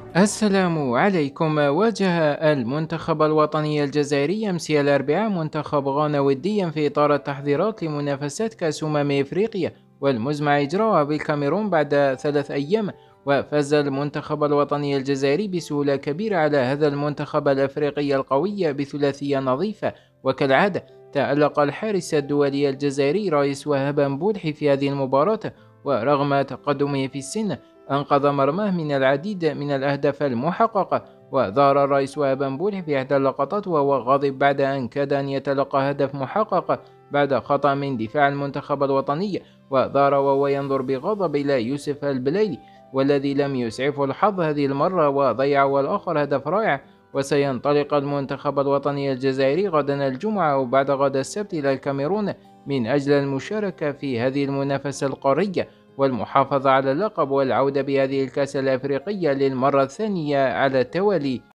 السلام عليكم. واجه المنتخب الوطني الجزائري أمس الأربعاء منتخب غانا وديا في إطار التحضيرات لمنافسات كأس إفريقيا والمزمع إجراءها بالكاميرون بعد 3 أيام. وفاز المنتخب الوطني الجزائري بسهولة كبيرة على هذا المنتخب الأفريقي القوي بثلاثية نظيفة. وكالعادة تألق الحارس الدولي الجزائري رئيس وهبة بولحي في هذه المباراة، ورغم تقدمه في السن أنقذ مرماه من العديد من الأهداف المحققة. وظهر الرئيس وهبان بولح في إحدى اللقطات وهو غاضب بعد أن كاد أن يتلقى هدف محقق بعد خطأ من دفاع المنتخب الوطني، وظهر وهو ينظر بغضب إلى يوسف البليلي والذي لم يسعفه الحظ هذه المرة وضيع هو الآخر هدف رائع. وسينطلق المنتخب الوطني الجزائري غدا الجمعة وبعد غد السبت إلى الكاميرون من أجل المشاركة في هذه المنافسة القارية والمحافظة على اللقب والعودة بهذه الكأس الأفريقية للمرة الثانية على التوالي.